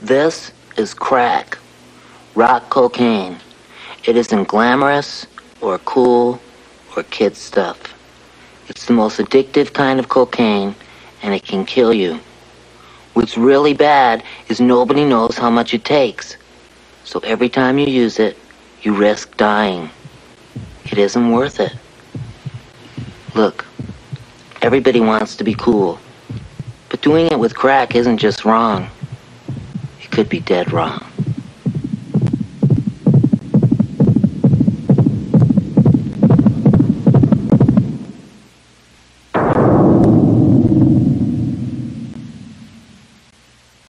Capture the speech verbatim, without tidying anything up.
This is crack, rock cocaine. It isn't glamorous or cool or kid stuff. It's the most addictive kind of cocaine, and it can kill you. What's really bad is nobody knows how much it takes. So every time you use it, you risk dying. It isn't worth it. Look, everybody wants to be cool, but doing it with crack isn't just wrong. It could be dead wrong.